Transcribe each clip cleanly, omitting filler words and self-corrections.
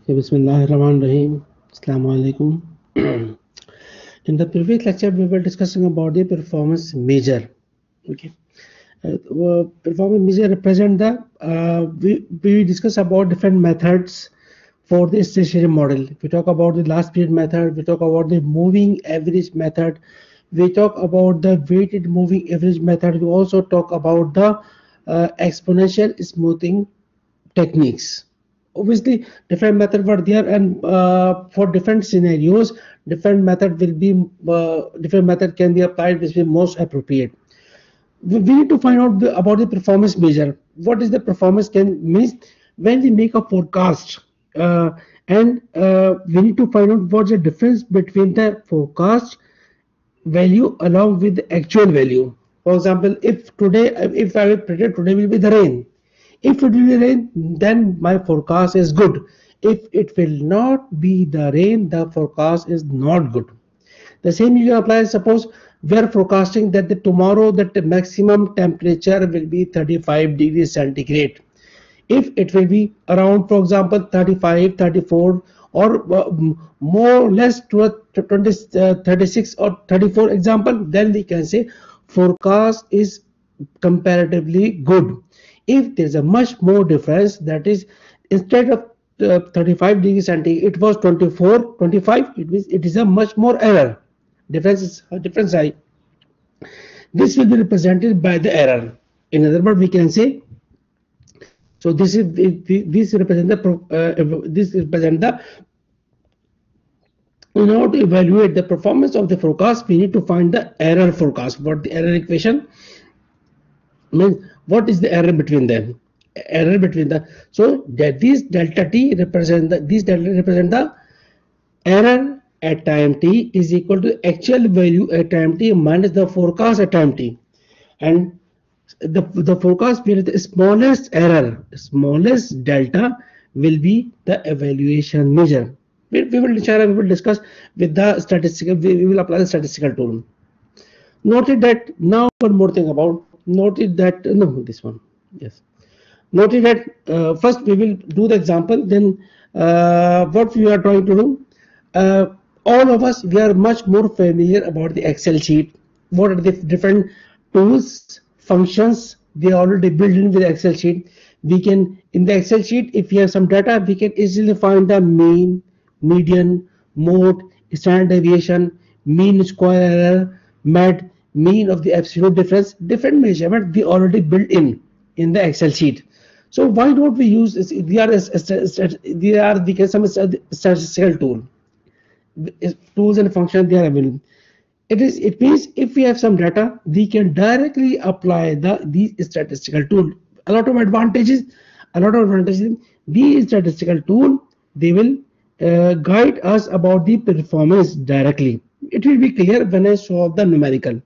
Bismillahirrahmanirrahim. Assalamu alaikum. In the previous lecture, we were discussing about the performance measure. Okay, performance measure represent the we discuss about different methods for the stationary model. We talk about the last period method. We talk about the moving average method. We talk about the weighted moving average method. We also talk about the exponential smoothing techniques. Obviously different method were there, and for different scenarios different method will be different method can be applied which will be most appropriate. We need to find out about the performance measure. What is the performance can means when we make a forecast, and we need to find out what's the difference between the forecast value along with the actual value. For example, if I will predict today will be the rain, if it will be rain, then my forecast is good. If it will not be the rain, the forecast is not good. The same you can apply. Suppose we are forecasting that tomorrow that the maximum temperature will be 35 degrees centigrade. If it will be around, for example, 35, 34, or more or less to a 20, 36 or 34 example, then we can say forecast is comparatively good. If there's a much more difference, that is instead of 35 degrees centigrade it was 24, 25, it is a much more error. Difference is difference high. This will be represented by the error. In other words, we can say, so this represent the in order to evaluate the performance of the forecast, we need to find the error forecast. What the error equation means, what is the error between them? Error between the, so that this delta t represent the, these delta represent the error at time t is equal to actual value at time t minus the forecast at time t, and the forecast with the smallest error, smallest delta will be the evaluation measure. We will discuss with the statistical, we will apply the statistical tool. Noted that, now one more thing about, noted that, no, this one, yes. Noted that first we will do the example, then what we are trying to do, all of us, we are much more familiar about the Excel sheet. What are the different tools, functions they are already built in with the Excel sheet. We can, in the Excel sheet, if you have some data, we can easily find the mean, median, mode, standard deviation, mean square error, med, mean of the absolute difference. Different measurement we already built in the Excel sheet. So why don't we use this? They are we can some statistical tool, tools and functions they are available. It means if we have some data, we can directly apply these statistical tool. A lot of advantages. These statistical tool, they will guide us about the performance directly. It will be clear when I solve the numerical.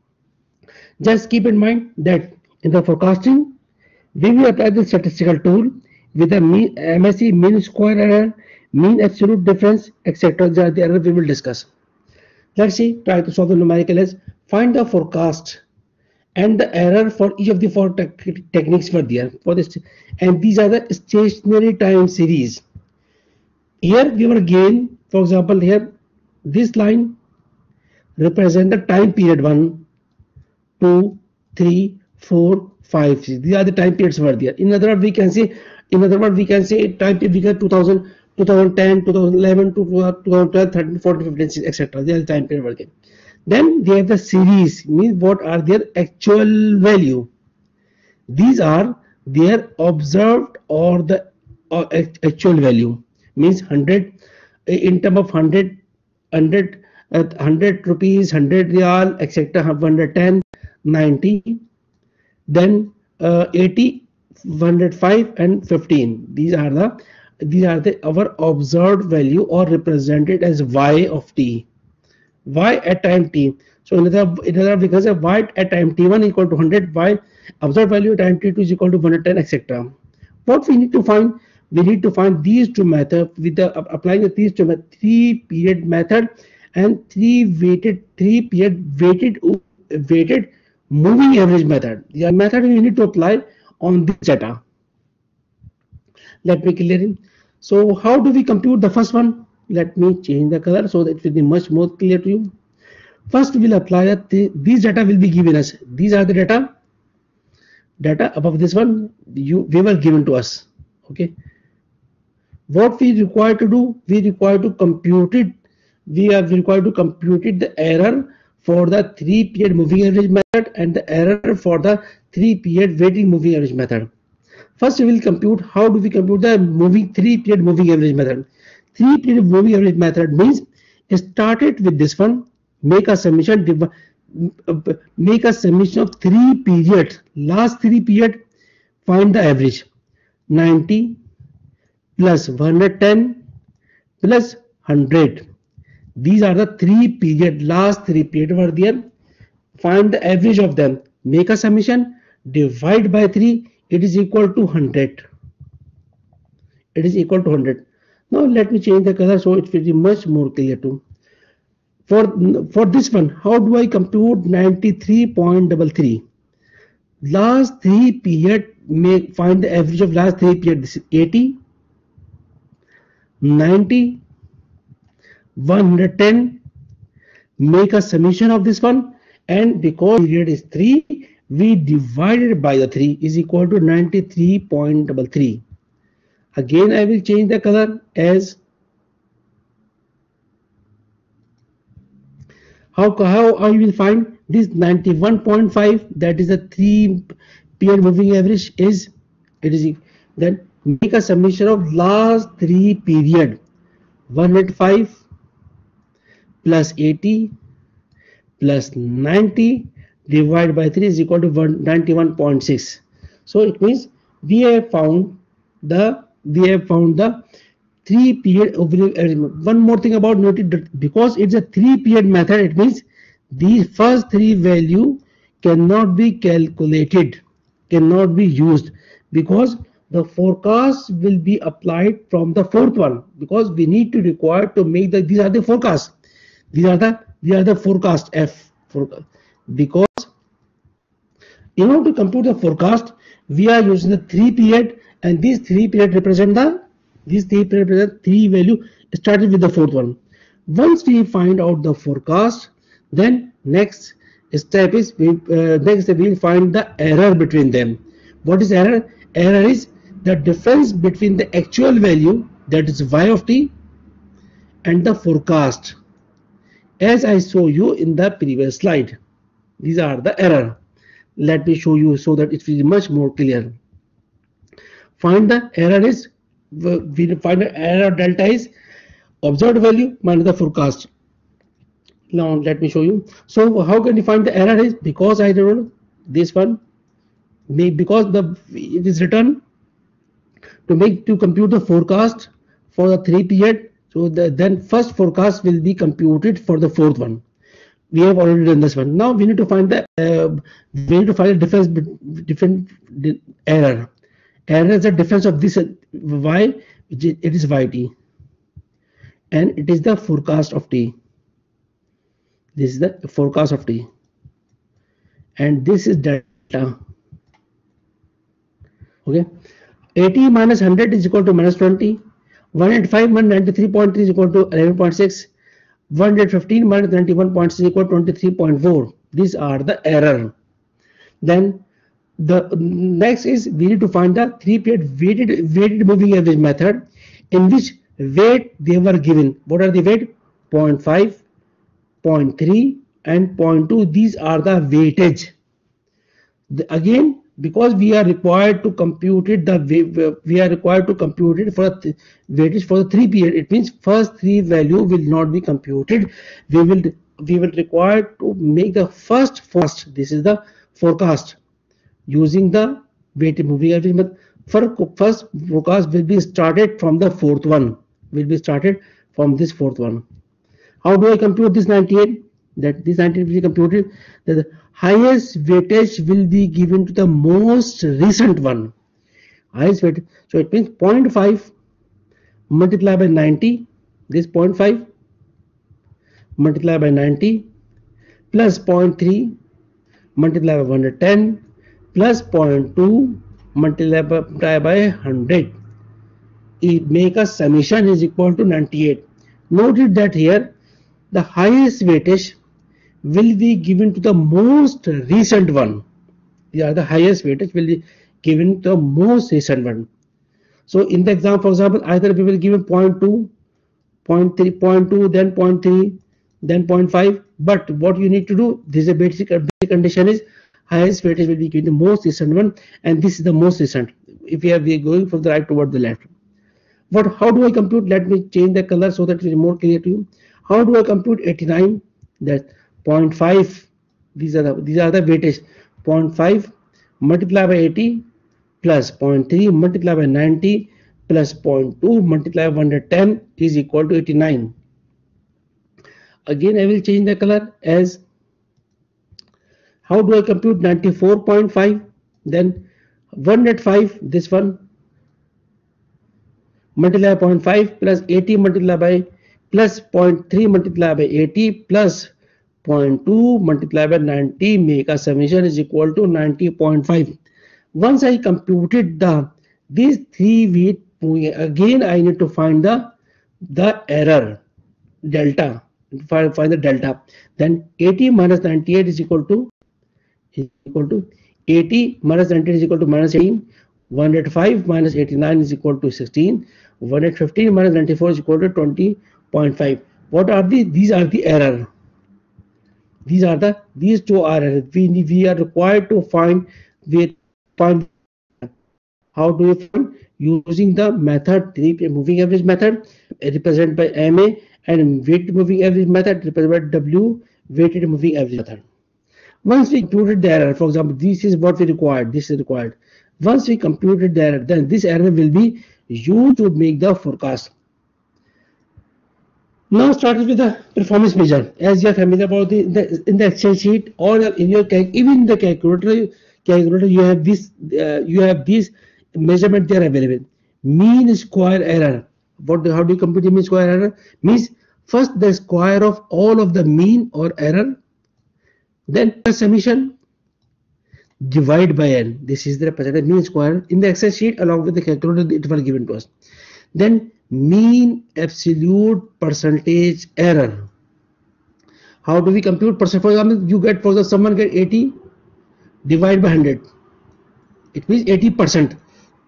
Just keep in mind that in the forecasting, we will apply the statistical tool with the mean MSE, mean square error, mean absolute difference, etc. These are the errors we will discuss. Let's see, try to solve the numerical as find the forecast and the error for each of the four techniques were there for this, and these are the stationary time series. Here we were given, for example, here this line represent the time period 1, 2, 3, 4, 5. These are the time periods were there. In other words, we can say, time period we can 2000, 2010, 2011, 2012, 13, 14, 15, etc. They are the time period working. Then they have the series, means what are their actual value. These are their observed or the actual value, means 100 in term of 100, 100 rupees, 100 real, etc. 110, 90, then 80, 105 and 15. These are the our observed value or represented as y of t, y at time t. So in other words, we can say y at time t1 equal to 100, y observed value at time t2 is equal to 110, etc. What we need to find? We need to find these two methods with the applying these two methods, 3 period method and 3 period weighted moving average method. The method we need to apply on this data. Let me clear it. So how do we compute the first one? Let me change the color so that it will be much more clear to you. First we will apply that these data will be given us. These are the data above this one we were given to us. Okay. What we require to do, we require to compute it. We are required to compute it, the error for the 3-period moving average method and the error for the 3-period weighted moving average method. First, we will compute. How do we compute the 3-period moving average method? 3-period moving average method means started with this one, make a summation of 3 periods. Last 3 period, find the average. 90 plus 110 plus 100. These are the 3 period. Last 3 period were there. Find the average of them. Make a summation. Divide by 3. It is equal to 100. It is equal to 100. Now let me change the color so it will be much more clear too. For this one, how do I compute 93.33? Last 3 period, find the average of last 3 period. This is 80, 90, 110. Make a summation of this one, and because period is 3, we divided by the 3 is equal to 93.33. Again, I will change the color as how you will find this 91.5, that is the 3-period moving average is, then make a summation of last 3 period. 105 plus 80 plus 90 divided by 3 is equal to 91.6. So it means we have found the 3-period average. One more thing about noted, because it's a 3-period method, it means the first 3 value cannot be calculated, cannot be used, because the forecast will be applied from the 4th one, because we need to require to make these are the forecasts. These are the forecast F forecast. Because in order to compute the forecast, we are using the 3 period, and these 3 period represent 3 value started with the 4th one. Once we find out the forecast, then next step is we will find the error between them. What is error? Error is the difference between the actual value, that is y of t, and the forecast, as I show you in the previous slide. These are the error. Let me show you so that it will be much more clear. Find the error is, we find the error delta is observed value minus the forecast. Now let me show you. So how can you find the error is? Because I don't know this one, because it is written to compute the forecast for the 3 period. So then first forecast will be computed for the 4th one. We have already done this one. Now we need to find the difference different error. Error is the difference of this y, which it is yt, and it is the forecast of t. This is the forecast of t, and this is delta. Okay, 80 minus 100 is equal to minus 20. 105 minus 93.3 is equal to 11.6. 115 minus 91.6 is equal to 23.4. These are the error. Then the next is we need to find the 3-period weighted moving average method, in which weight they were given. What are the weight? 0.5, 0.3 and 0.2. These are the weightage. Again, because we are required to compute it, for the weightage for the 3 period. It means first 3 value will not be computed. We will require to make the first. This is the forecast using the weighted moving average method. First forecast will be started from the 4th one. Will be started from this 4th one. How do I compute this 98? That this 98 will be computed. The highest weightage will be given to the most recent one. Highest weightage. So it means 0.5 multiplied by 90. This 0.5 multiplied by 90 plus 0.3 multiplied by 110 plus 0.2 multiplied by 100. make a summation is equal to 98. Note that here the highest weightage will be given to the most recent one. Yeah, the highest weightage will be given to the most recent one. So in the exam, for example, either we will give 0.2, 0.3, 0.2, then 0.3, then 0.5. But what you need to do, this is a basic condition is highest weightage will be given the most recent one, and this is the most recent. If we are going from the right toward the left. How do I compute? Let me change the color so that it is more clear to you. How do I compute 89? That 0.5. These are the weightage. 0.5 multiplied by 80 plus 0.3 multiplied by 90 plus 0.2 multiplied by 110 is equal to 89. Again, I will change the color as. How do I compute 94.5? Then 105, this one, multiply by 0.5 plus 80 multiplied by plus 0.3 multiplied by 80 plus 0.2 multiplied by 90, make a summation is equal to 90.5. Once I computed these three weight, again I need to find the error delta. Find the delta. Then 80 minus 98 is equal to 80 minus 98 is equal to minus 18. 105 minus 89 is equal to 16. 115 minus 94 is equal to 20.5. What are these are the error. These two are errors. We are required to find how do we find? Using the method, the moving average method represented by MA, and weighted moving average method represented by W, weighted moving average method. Once we computed the error, for example, this is what we required, this is required. Once we computed the error, then this error will be used to make the forecast. Now start with the performance measure. As you are familiar about in the Excel sheet or in your even the calculator you have this measurement there available. Mean square error. How do you compute the mean square error? Means first the square of all of the mean or error, then the summation divide by n. This is the represented mean square in the Excel sheet along with the calculator it was given to us. Then mean absolute percentage error. How do we compute percent? For example, you get, for example, someone get 80 divide by 100. It means 80%.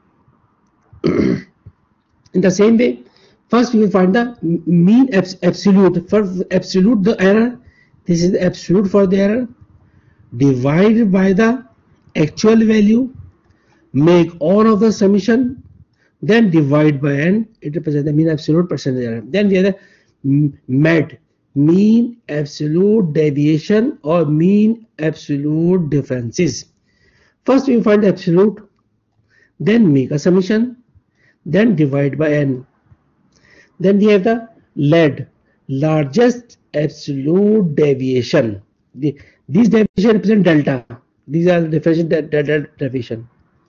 In the same way, first we will find the mean absolute. For absolute the error, this is the absolute for the error, divided by the actual value, make all of the summation, then divide by n. It represents the mean absolute percentage error. Then we have the MED, mean absolute deviation or mean absolute differences. First we find the absolute, then make a summation, then divide by n. Then we have the LAD, largest absolute deviation. These deviation represent delta. These are the differential deviation.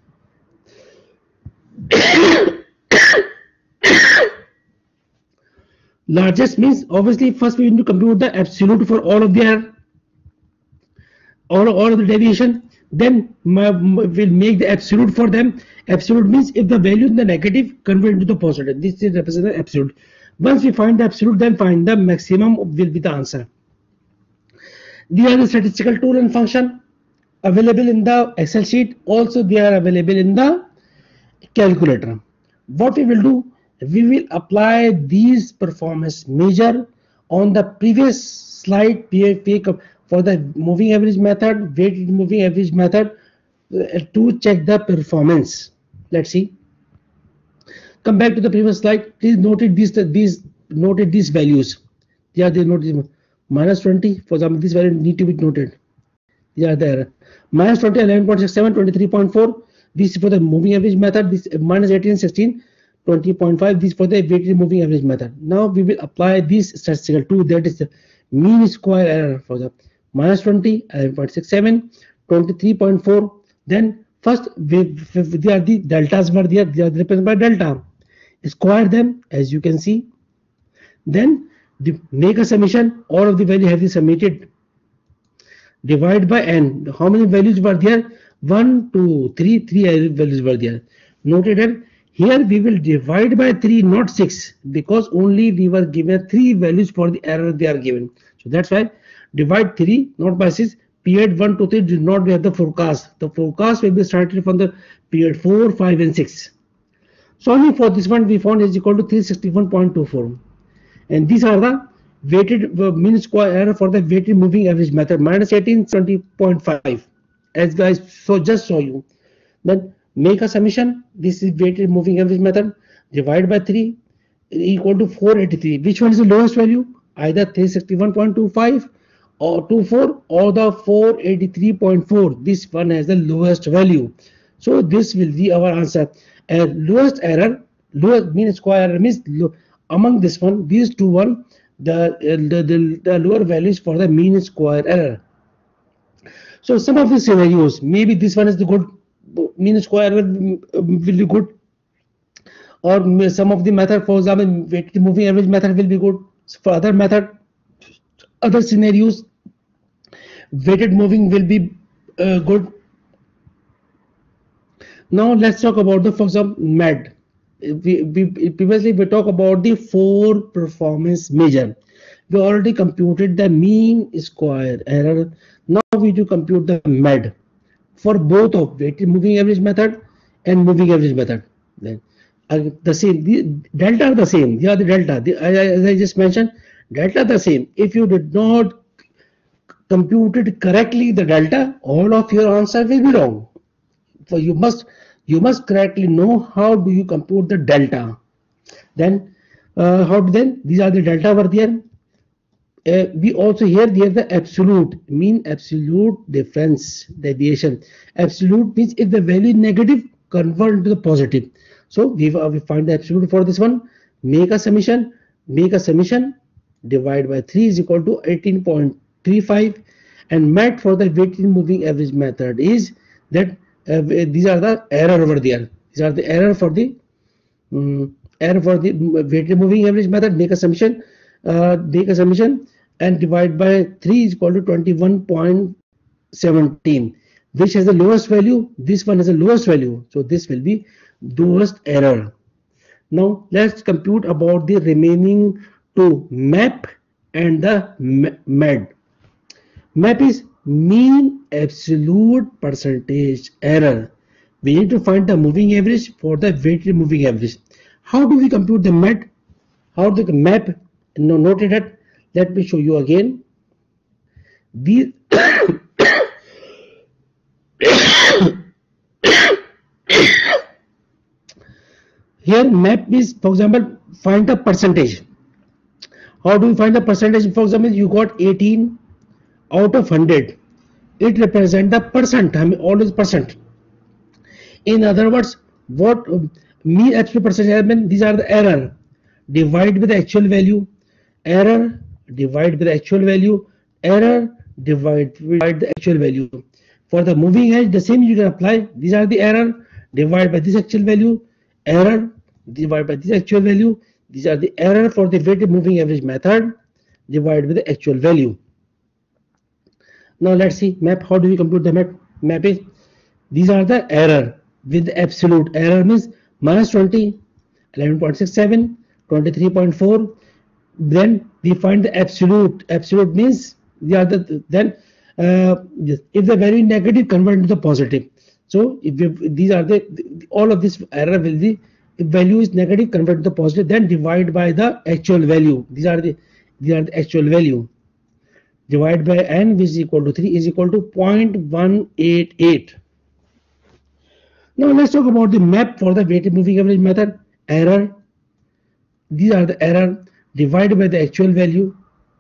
Largest means obviously first we need to compute the absolute for all of the error, all of the deviation. Then we'll make the absolute for them. Absolute means if the value is the negative, convert into the positive. This is represented absolute. Once we find the absolute, then find the maximum will be the answer. These are the statistical tool and function available in the Excel sheet. Also, they are available in the calculator. What we will do, we will apply these performance measure on the previous slide for the moving average method, weighted moving average method to check the performance. Let's see. Come back to the previous slide. Please noted these values. They are noted minus 20. For example, this value need to be noted. They are there. Minus 20, 11.67, 23.4. This is for the moving average method. This minus 18, 16, 20.5. This for the weighted moving average method. Now we will apply this statistical tool, that is the mean square error for the minus 20, 11.67, 23.4. Then first they are the deltas were there. They are represented by delta. Square them as you can see. Then make a summation. All of the values have been submitted. Divide by n. How many values were there? 1, 2, 3. 3 values were there. Noted that Here we will divide by 3, not 6, because only we were given 3 values for the error they are given. So that's why divide 3, not by 6. Period 1 to 3 did not have the forecast. The forecast will be started from the period 4, 5 and 6. So only for this one we found is equal to 361.24. And these are the weighted mean square error for the weighted moving average method, minus 1820.5. As guys just show you. Then make a summation. This is weighted moving average method. Divide by 3 equal to 483. Which one is the lowest value? Either 361.25 or 24 or the 483.4. This one has the lowest value. So this will be our answer. And lowest error, lowest mean square error means among this one, these two one, the lower values for the mean square error. So some of the scenarios, maybe this one is the good mean square error will be good, or some of the method, for example, weighted moving average method will be good. For other method, other scenarios, weighted moving will be good. Now let's talk about the, for example, MED. Previously we talk about the 4 performance measure. We already computed the mean square error. Now we do compute the MED for both of weighted moving average method and moving average method. Then the same, the delta are the same. They are the delta. As I just mentioned, delta are the same. If you did not compute it correctly, the delta, all of your answer will be wrong. So you must correctly know how do you compute the delta. Then these are the delta over there. We also here the absolute mean absolute difference deviation. Absolute means if the value is negative, convert into the positive. So we find the absolute for this one. Make a summation. Divide by 3 is equal to 18.35, and MET for the weighted moving average method is that these are the error over there. These are the error for the weighted moving average method. Make a summation. And divide by 3 is equal to 21.17, which has the lowest value. This one has the lowest value, so this will be lowest error. Now let's compute about the remaining two, MEP and the MED. MEP is mean absolute percentage error. We need to find the moving average for the weighted moving average. How do we compute the MED? How do the MEP? No, noted it. Let me show you again. These here MEP is, for example, find the percentage. How do we find the percentage? For example, you got 18 out of 100. It represents the percent. I mean, always percent. In other words, what mean absolute percentage mean? These are the error. Divide with the actual value. Error divide with the actual value. Error divide the actual value. For the moving edge, the same you can apply. These are the error. Divide by this actual value. Error divide by this actual value. These are the error for the weighted moving average method. Divide with the actual value. Now let's see MEP. How do we compute the MEP? MEP is, these are the error with the absolute. Error means minus 20, 11.67, 23.4. Then we find the absolute. Absolute means they are the if the value negative, convert into the positive. So if these are the all of this error will be, if value is negative, convert to the positive, then divide by the actual value. These are the actual value. Divide by n, which is equal to 3, is equal to 0.188. Now let's talk about the MEP for the weighted moving average method. Error. These are the error. Divided by the actual value,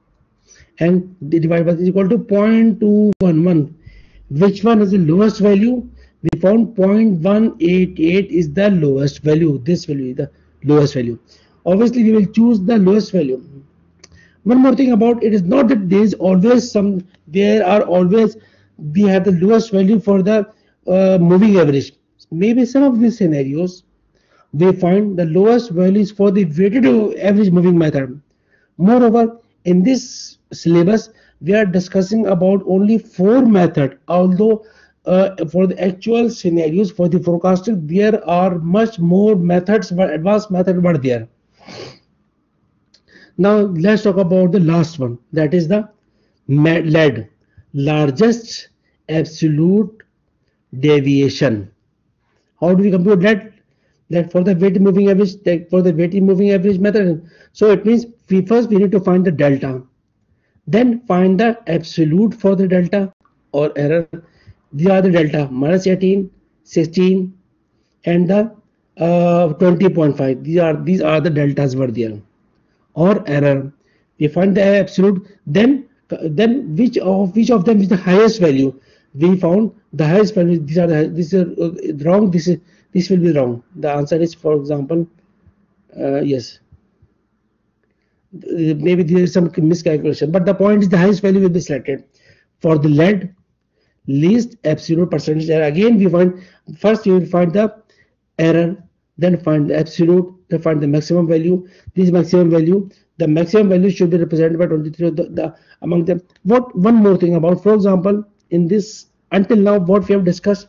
and the divide by is equal to 0.211. Which one is the lowest value? We found 0.188 is the lowest value. This value is the lowest value. Obviously, we will choose the lowest value. One more thing about it is not that there is always some. There are always we have the lowest value for the moving average. Maybe some of these scenarios we find the lowest values for the weighted average moving method. Moreover, in this syllabus, we are discussing about only 4 methods, although for the actual scenarios for the forecasting, there are much more methods, but advanced methods were there. Now let's talk about the last one, that is the LAD, largest absolute deviation. How do we compute that? That for the weighted moving average, for the weighted moving average method. So it means we need to find the delta, then find the absolute for the delta or error. These are the delta -18, 16, and the 20.5. These are the deltas were there, or error. We find the absolute, then which of them is the highest value. We found the highest value. This is wrong. This will be wrong. The answer is, for example, yes, maybe there is some miscalculation, but the point is the highest value will be selected. For the LAD, least absolute percentage error, again we find, first we will find the error, then find the absolute, then find the maximum value. This maximum value, the maximum value should be represented by 23 among them. What one more thing about, for example, in this until now what we have discussed,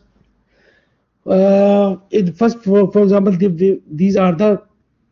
first for example, these are the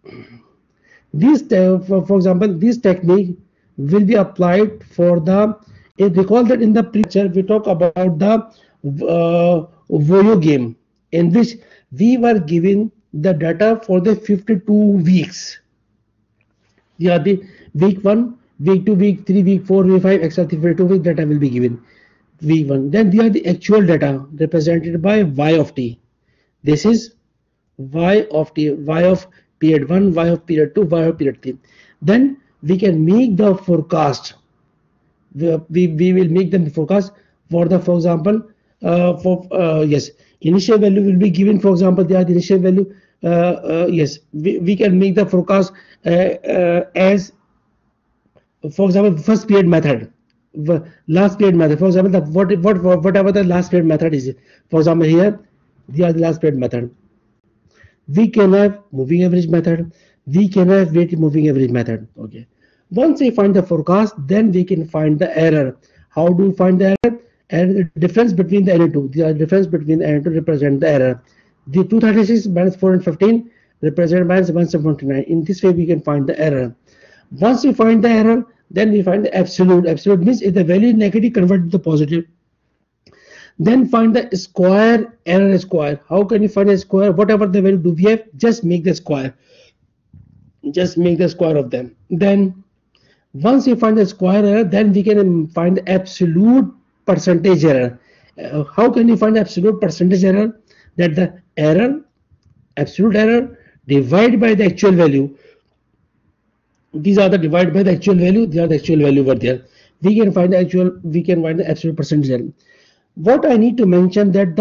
for example, this technique will be applied for the, recall that in the preacher we talk about the Voyo game, in which we were given the data for the 52 weeks. Yeah, the week 1, week 2, week 3, week 4, week 5, extra 52 week data will be given. Week 1. Then there are the actual data represented by y of t. This is y of t, y of period 1, y of period 2, y of period 3. Then we can make the forecast. We will make the forecast for the, for example, yes, initial value will be given. For example, the initial value, yes, we can make the forecast as, for example, first period method, last period method. For example, whatever the last period method is. For example, here they are the last period method. We can have moving average method. We can have weighted moving average method. Okay. Once we find the forecast, then we can find the error. How do we find the error? And the difference between the N2. The difference between the N2 represent the error. The 236 minus 415 represent minus 179. In this way, we can find the error. Once we find the error, then we find the absolute. Absolute means if the value is negative, convert to the positive. Then find the square, error square. How can you find a square? Whatever the value do we have, just make the square. Just make the square of them. Then once you find the square error, then we can find the absolute percentage error. How can you find the absolute percentage error? That the error, absolute error, divided by the actual value. These are the divided by the actual value. They are the actual value over there. We can find the actual. We can find the absolute percentage error. What I need to mention that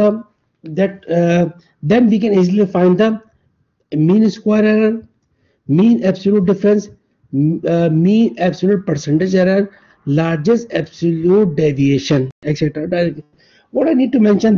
then we can easily find the mean square error, mean absolute difference, mean absolute percentage error, largest absolute deviation, etc. What I need to mention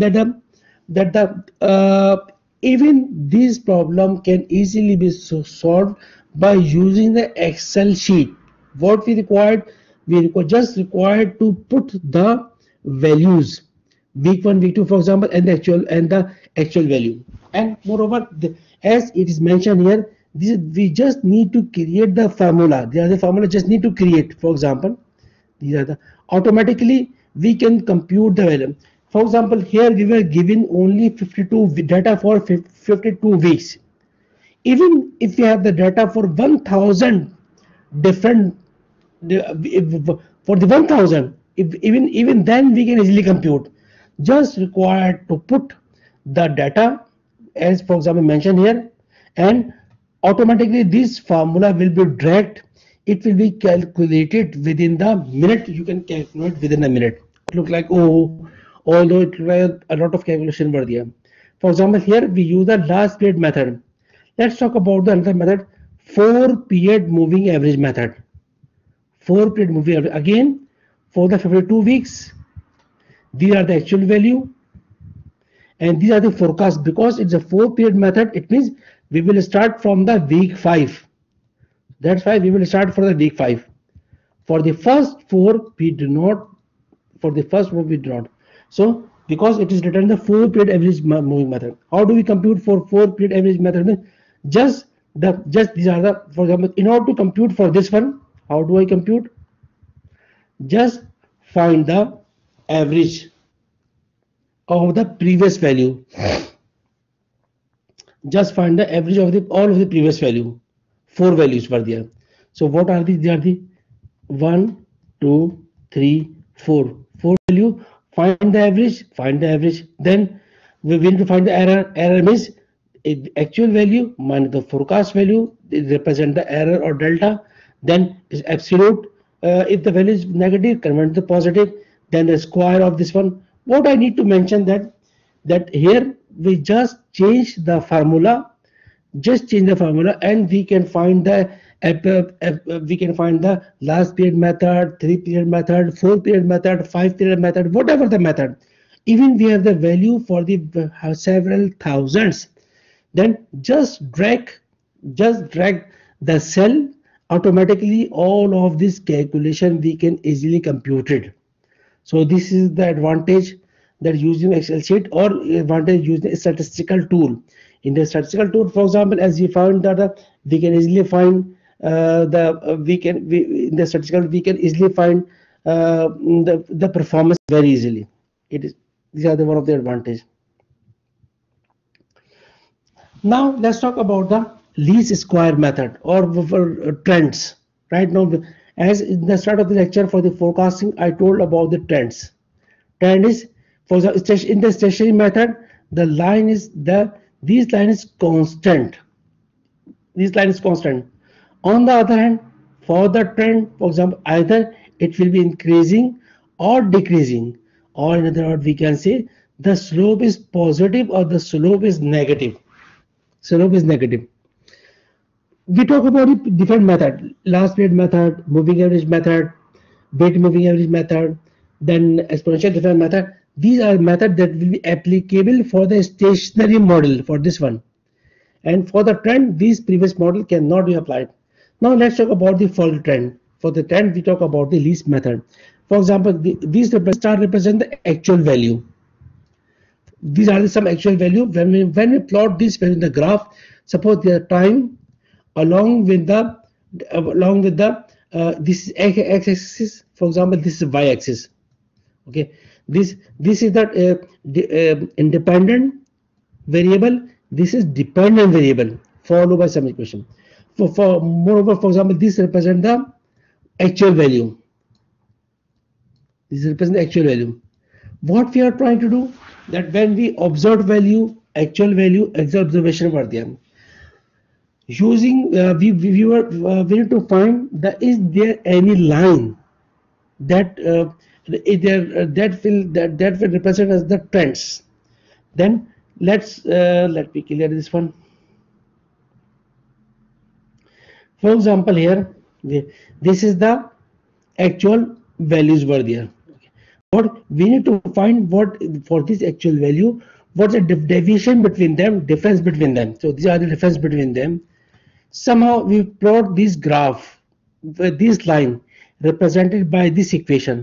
that even this problem can easily be solved by using the Excel sheet. What we just required to put the values, week 1, week 2, for example, and the actual value. And moreover, as it is mentioned here, we just need to create the formula. The formula just need to create. For example, these are the automatically we can compute the value. For example, here we were given only 52 data for 52 weeks. Even if we have the data for 1000 different, for the 1000, even then we can easily compute. Just required to put the data as, for example, mentioned here, and automatically this formula will be dragged. It will be calculated within the minute. You can calculate within a minute. It look like, oh, although it requires a lot of calculation were there. For example, here we use the last period method. Let's talk about the another method, 4-period moving average method. 4-period moving average. Again, for the 52 weeks, these are the actual value, and these are the forecast. Because it's a 4-period method, it means we will start from the week 5. That's why we will start for the week 5. For the first 4, we do not. For the first 4, we do not. So because it is written in the 4-period average moving method. How do we compute for 4-period average method? Just these are the, for example, in order to compute for this one, how do I compute? Just find the average of the previous value. Just find the average of the all of the previous value. 4 values were there. So what are these? They are the 1, 2, 3, 4. 4 value. Find the average. Find the average. Then we need to find the error. Error means actual value minus the forecast value. It represent the error or delta. Then is absolute. If the value is negative, convert to positive. Then the square of this one. What I need to mention that here we just change the formula, and we can find the last period method, 3-period method, 4-period method, 5-period method, whatever the method. Even we have the value for the several thousands. Then just drag the cell. Automatically all of this calculation we can easily compute it. So this is the advantage that using Excel sheet, or advantage using a statistical tool. In the statistical tool, for example, as we found that we can easily find in the statistical we can easily find the performance very easily. These are one of the advantage. Now let's talk about the least square method or trends. Right now, as in the start of the lecture for the forecasting, I told about the trends. Trend is, for the in the stationary method, the line is this line is constant. This line is constant. On the other hand, for the trend, for example, either it will be increasing or decreasing, or in other words, we can say the slope is positive or the slope is negative. Slope is negative. We talk about the different method: last period method, moving average method, weighted moving average method, then exponential difference method. These are methods that will be applicable for the stationary model for this one, and for the trend, these previous model cannot be applied. Now let's talk about the following trend. For the trend, we talk about the least method. For example, these star represent the actual value. These are some actual value. When we plot this value in the graph, suppose the time along with the this is x-axis. For example, this is y-axis. Okay, this is that independent variable. This is dependent variable followed by some equation. Moreover, for example, this represents the actual value. This represents the actual value. What we are trying to do, that when we observe value, actual value, observation were there. Using we need to find that is there any line that that will represent as the trends. Then let me clear this one. For example, here this is the actual values were there. What we need to find, what for this actual value, what's the deviation between them, difference between them. So these are the difference between them. Somehow we plot this graph with this line represented by this equation.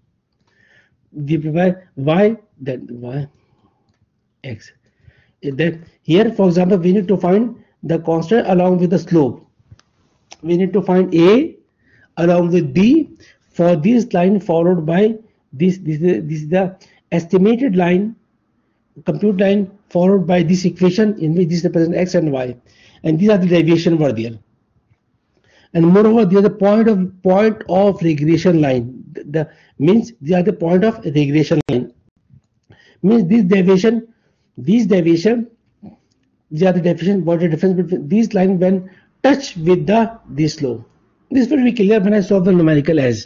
By y, then y x. Then here, for example, we need to find the constant along with the slope. We need to find a along with b for this line followed by this is the estimated line, compute line, followed by this equation in which this represents x and y, and these are the deviation were there. And moreover, there is the point of regression line. The means they are the point of regression line. Means this deviation, they are the deviation. What is the difference between these lines when touch with this slope? This will be clear when I solve the numerical as.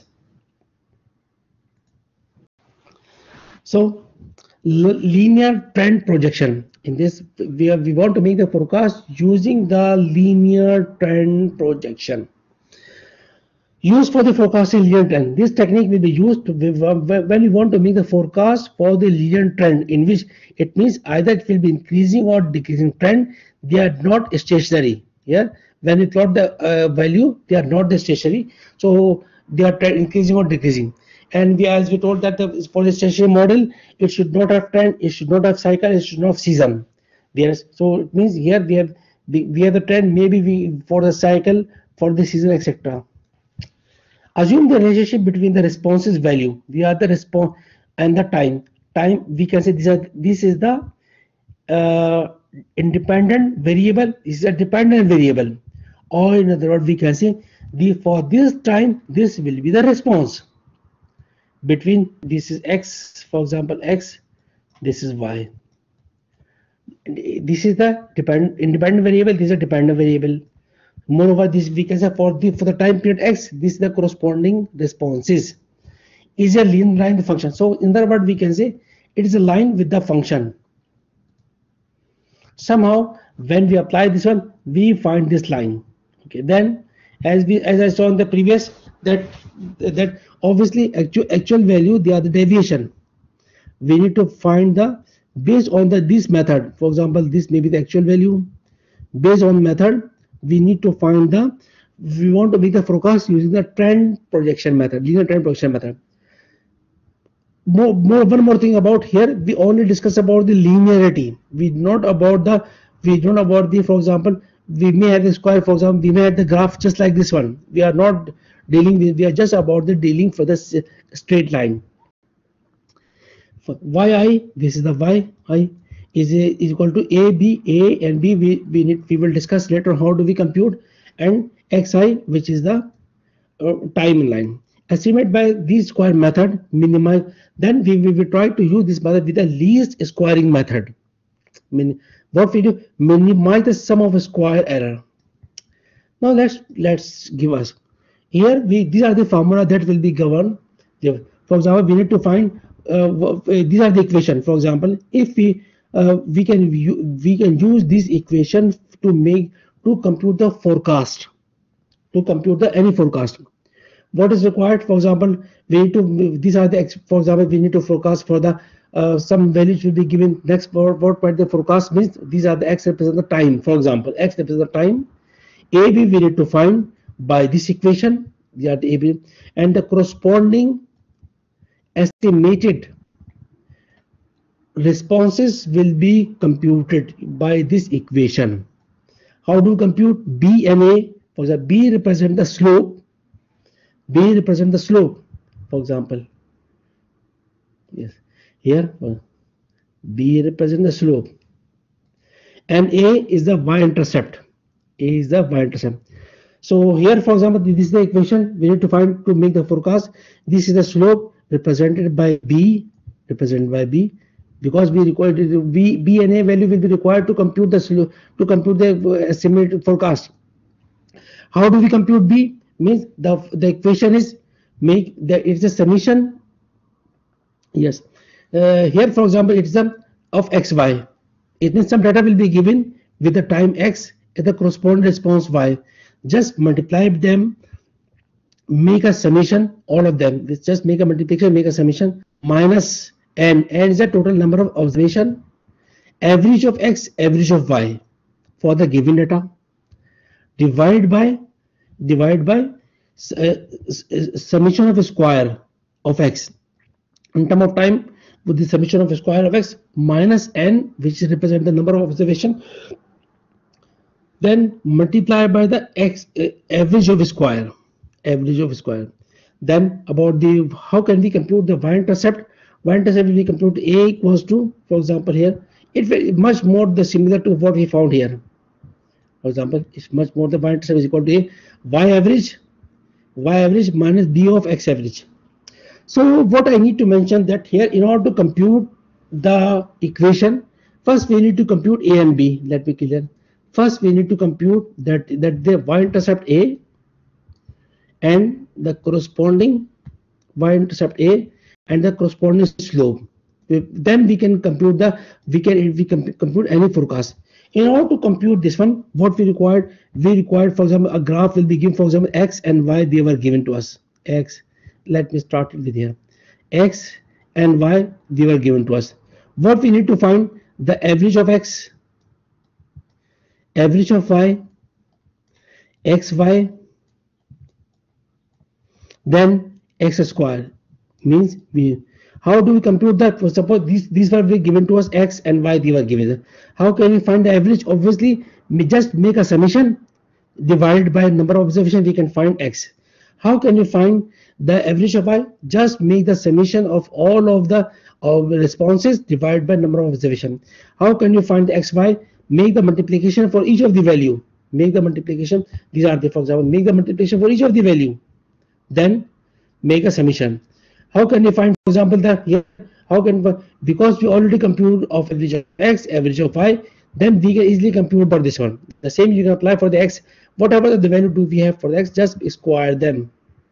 So linear trend projection. In this, we want to make the forecast using the linear trend projection. Used for the forecasting linear trend. This technique will be used when we want to make the forecast for the linear trend, in which it means either it will be increasing or decreasing trend. They are not stationary. Yeah, when we plot the value, they are not the stationary. So they are increasing or decreasing. And as we told that for the stationary model, it should not have trend, it should not have cycle, it should not have season. So it means here we have the trend, maybe we for the cycle, for the season, etc. Assume the relationship between the responses value, we are the response, and the time we can say this is the uh, independent variable, is a dependent variable, or in other words we can say the for this time this will be the response between, this is x, for example x, this is y. This is the independent variable, this is a dependent variable. Moreover, this we can say for the time period x, this is the corresponding responses, is a linear line the function. So in other words we can say it is a line with the function. Somehow when we apply this one, we find this line. Okay, then as I saw in the previous, that obviously actual value, they are the deviation. We need to find the, based on this method, for example this may be the actual value. Based on method, we need to find we want to make the forecast using the trend projection method, linear trend projection method. One more thing about here, we only discuss about the linearity, we not about the, for example we may have the square, for example we may have the graph just like this one, we are not dealing with, we are just about the dealing for the straight line. For yi, this is the yi is equal to a and b, we will discuss later how do we compute, and xi, which is the timeline. Estimate by this square method, minimize. Then we will try to use this method with the least squaring method. What we do, minimize the sum of a square error. Now let's give us here, these are the formula that will be governed. For example, we need to find these are the equation. For example, if we can use this equation to compute the forecast, to compute any forecast. What is required? For example, we need to, these are the, for example we need to forecast for the some values will be given. Next, what the forecast means, these are the x represent the time. For example, x represent the time. AB we need to find by this equation, they are the AB, and the corresponding estimated responses will be computed by this equation. How do we compute B and A? For example, B represent the slope. B represent the slope. For example, yes, here B represent the slope, and A is the y-intercept. A is the y-intercept. So here, for example, this is the equation we need to find to make the forecast. This is the slope represented by B, because we require B and A value will be required to compute the slope, to compute the estimated forecast. How do we compute B? Means the equation is it's a summation. Yes, here for example it's a of xy. It means some data will be given with the time x and the corresponding response y. Just multiply them, make a summation, all of them. Just make a multiplication, make a summation, minus n. N is the total number of observation, average of x, average of y for the given data, divide by summation of a square of x in term of time, with the summation of a square of x minus n, which represent the number of observation, then multiply by the x average of a square, Then about the, how can we compute the y-intercept? Y-intercept will be compute A equals to, for example here it very much more the similar to what we found here. For example, it's much more, the y-intercept is equal to A y average minus B of x average. So what I need to mention that here, in order to compute the equation, first we need to compute A and B. Let me clear. First we need to compute that the y-intercept A and the corresponding y-intercept A and the corresponding slope. Then we can compute compute any forecast. In order to compute this one, what we required, for example, a graph will be given, for example, x and y, they were given to us. X, let me start with here. X and y, they were given to us. What we need to find, the average of x, average of y, xy, then x square, Means we, how do we compute that? For suppose these were given to us, x and y they were given. How can we find the average? Obviously, we just make a summation divided by number of observations, we can find x. How can you find the average of y? Just make the summation of all of the responses divided by number of observation. How can you find the xy? Make the multiplication for each of the value. Make the multiplication. These are the, for example, make the multiplication for each of the value. Then make a summation. How can you find, for example, that here? How can, because we already compute of average of x, average of y, then we can easily compute for this one. The same you can apply for the x. Whatever the value do we have for the x, just square them.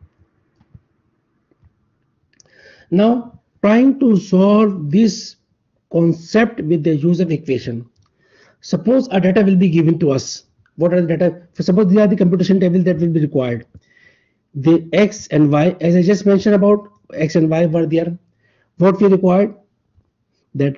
Now, trying to solve this concept with the use of equation. Suppose a data will be given to us. What are the data? Suppose these are the computation table that will be required. The x and y, as I just mentioned about x and y were there. What we required? That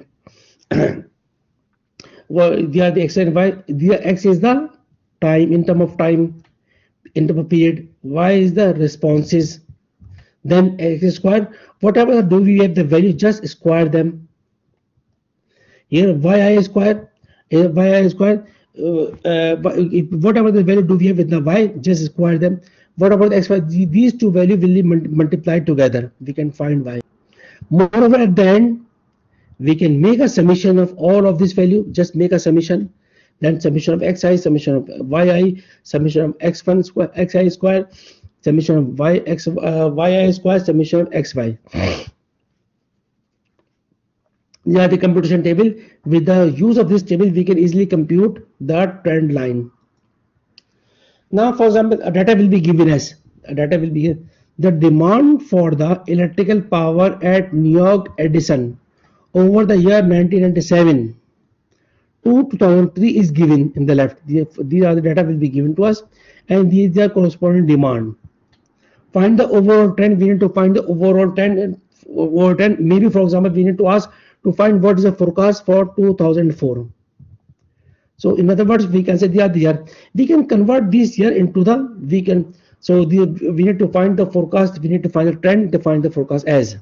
well, they are the x and y. The x is the time, in term of time, in term of period. Y is the responses. Then x square. Whatever do we have the value, just square them. Here yi square, yi square. Whatever the value do we have with the y, just square them. What about the x, y? These two values will be multiplied together. We can find y. Moreover, at the end, we can make a summation of all of this value. Just make a summation. Then summation of xi, summation of yi, summation of x1 square, xi square, summation of yi square, summation of xy. These are the computation table. With the use of this table, we can easily compute the trend line. Now, for example, a data will be given as the demand for the electrical power at New York Edison over the year 1997 to 2003 is given in the left. These are the data will be given to us, and these are corresponding demand. Find the overall trend. We need to find the overall trend, and overall trend. Maybe, for example, we need to ask to find what is the forecast for 2004. So in other words, we can say we can convert this year into the, we need to find the forecast, we need to find the trend, define the forecast as.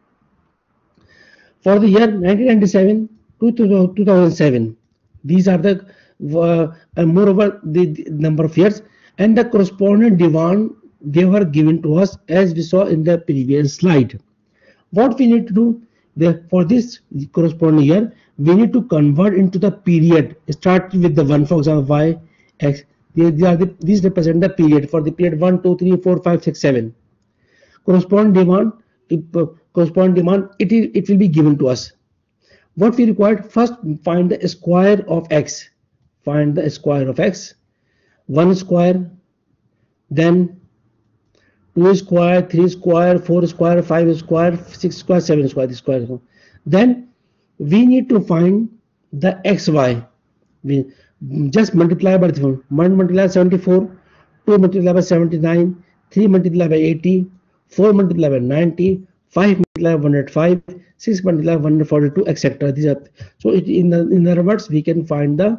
For the year 1997 to 2007, these are the, moreover, the number of years, and the corresponding demand, they were given to us as we saw in the previous slide. What we need to do, for this corresponding year, we need to convert into the period, starting with the 1, for example, y, x. These represent the period. For the period 1, 2, 3, 4, 5, 6, 7. Corresponding demand, it will be given to us. What we required, first find the square of x. Find the square of x. 1 square, then 2 square, 3 square, 4 square, 5 square, 6 square, 7 square, this square. Then we need to find the xy. We just multiply by 1 multiply by 74, 2 multiply by 79, 3 multiply by 80, 4 multiply by 90, 5 multiply by 105, 6 multiply by 142, etc. These are, so in other words, we can find the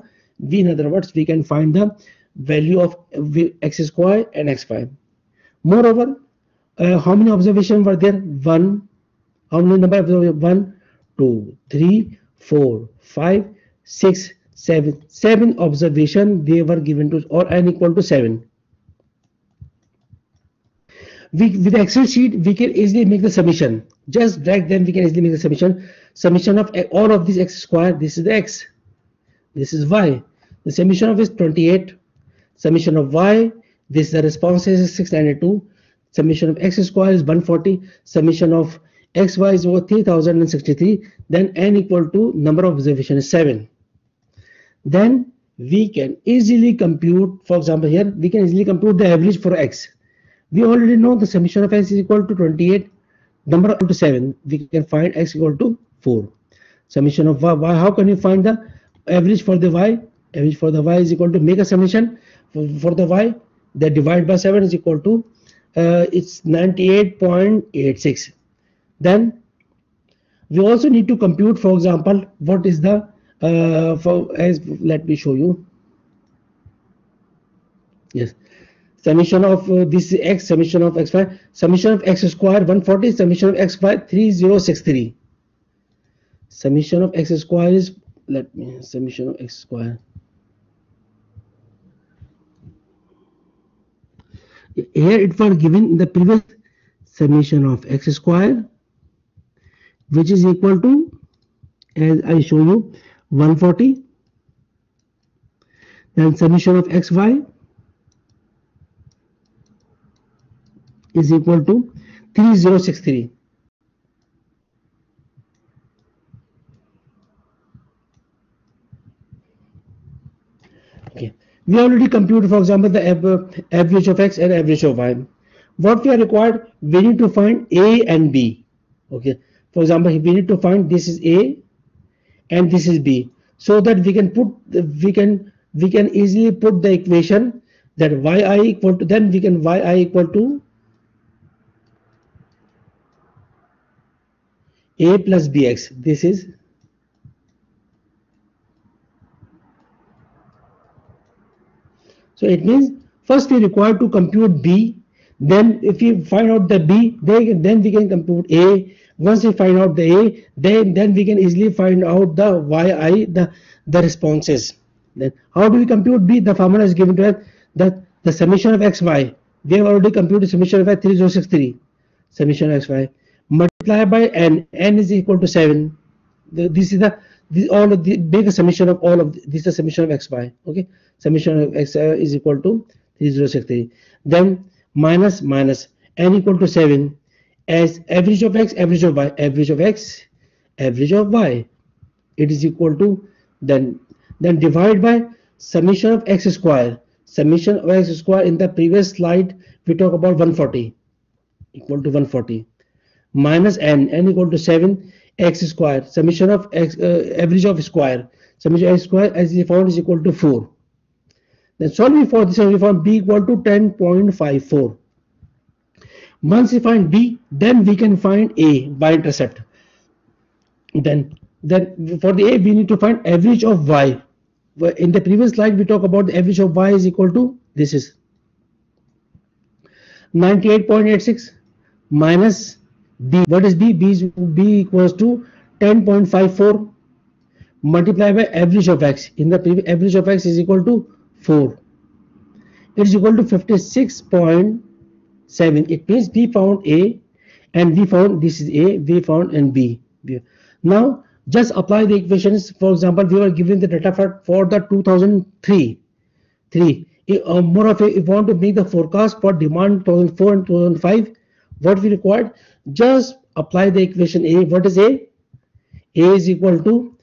value of x square and xy. Moreover, how many observations were there? 1. How many number of observations? 1, 2, 3, 4, 5, 6, 7. 7 observations they were given to, or n equal to 7. With the Excel sheet, we can easily make the summation. Just drag them, we can easily make the summation. Summation of all of this x square, this is the x, this is y. The summation of is 28. Summation of y, this is the response is 692. Summation of x square is 140. Summation of xy is over 3063. Then n equal to number of observation is 7. Then we can easily compute, for example, here we can easily compute the average for x. We already know the summation of x is equal to 28, number equal to 7. We can find x equal to 4. Summation of y, how can you find the average for the y? Average for the y is equal to, make a summation for the y, that divide by 7 is equal to, it's 98.86. Then we also need to compute, for example, what is the, let me show you. Yes. summation of this x, summation of x5, summation of x square 140, summation of x5 3063. Summation of x square is, let me, summation of x square. Here it was given in the previous summation of x square, which is equal to, as I show you, 140. Then summation of xy is equal to 3063. Okay, we already computed, for example, the average of x and average of y. What we are required, we need to find a and b. Okay, for example, we need to find this is a and this is b, so that we can put we can easily put the equation that yi equal to, then we can yi equal to a plus bx. This is, so it means first we require to compute b, then if we find out the b, then we can compute a. Once we find out the a, then we can easily find out the yi, the responses. Then how do we compute b? The formula is given to us, that the summation of xy, we have already computed summation of 3063, summation of xy, multiply by n is equal to 7. This is all of the big summation of all of this is the summation of xy. Okay, summation of x is equal to 3063. Then minus n equal to 7, as average of x, average of y, average of x, average of y, it is equal to, then divide by summation of x square. Summation of x square, in the previous slide we talk about 140, equal to 140, minus n equal to 7, x square, summation of x, average of square, summation of x square as we found is equal to 4. Then solving for this, we found b equal to 10.54. Once we find b, then we can find a by intercept. Then for the a, we need to find average of y. In the previous slide we talk about the average of y is equal to, this is 98.86 minus b. What is b? B equals to 10.54 multiplied by average of x. In the previous, average of x is equal to 4. It is equal to 56.7. It means we found a, and we found this is a, we found and b. Now just apply the equations. For example, we were given the data for the 2003. More of a, if you want to make the forecast for demand 2004 and 2005, what we required, just apply the equation a. What is a? A is equal to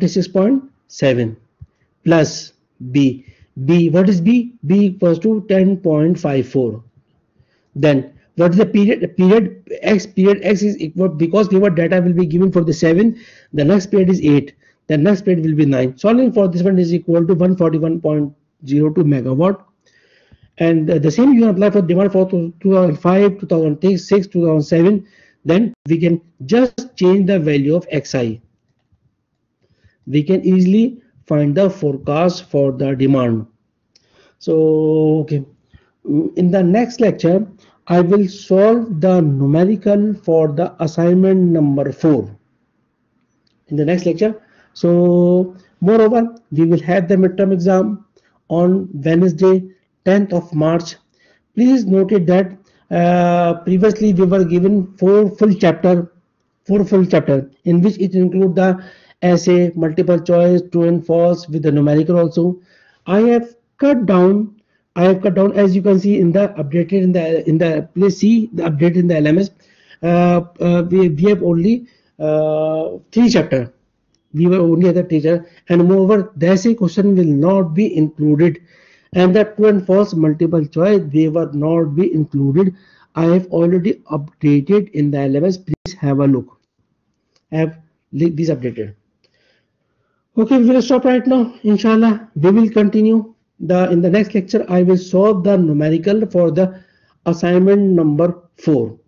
56.7 plus b. What is b? B equals to 10.54. Then what is the period x is equal, because our data will be given for the 7, the next period is 8, the next period will be 9. Solving for this one is equal to 141.02 megawatt. And the same you can apply for demand for 2005, 2006, 2007. Then we can just change the value of xi. We can easily find the forecast for the demand. So okay, in the next lecture I will solve the numerical for the assignment number 4 in the next lecture. So moreover, we will have the midterm exam on Wednesday 10th of March. Please note it that previously we were given 4 full chapter in which it include the essay, multiple choice, true and false with the numerical also. I have cut down, as you can see in the updated in the please see the update in the LMS. We have only 3 chapters. We were only at the teacher, and moreover the essay question will not be included, and the true and false multiple choice, they were not be included. I have already updated in the LMS. Please have a look. I have these updated. Okay, we will stop right now. Inshallah, we will continue in the next lecture. I will solve the numerical for the assignment number 4.